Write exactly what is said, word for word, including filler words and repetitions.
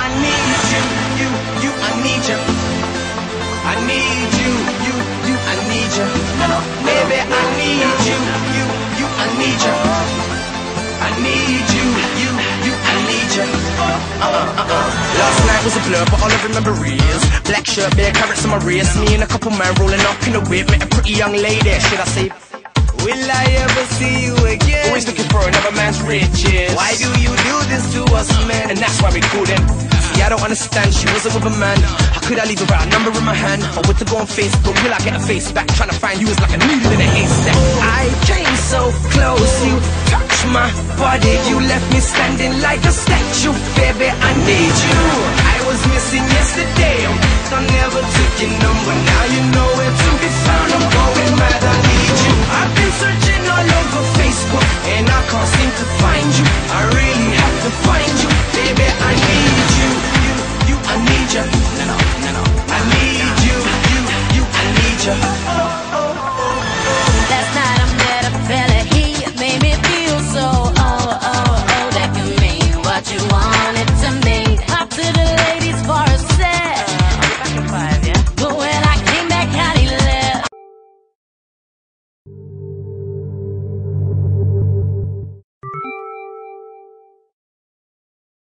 need you, you, you, I need you. I need you, you, you, I need you. Baby, I need you, you, you, I need you. I need you, you, you, I need you. Uh-uh, uh-uh. Last night was a blur, but all I remember is black shirt, bare carrots on my wrist. Me and a couple man rolling up in a whip. Met a pretty young lady, should I say? Will I ever see you again? Always looking for another man's riches. Why do you do this to us, man? And that's why we couldn't. See, I don't understand, she wasn't with a man. How could I leave her with a number in my hand? Or with to go on Facebook, will I get a face back? Trying to find you is like a needle in a haystack. I came so close, you touched my body. You left me standing like a statue. Baby, I need you. I was missing yesterday, I never took your number. Now you know where to be found. I'm going mad, I need you. I've been searching all over Facebook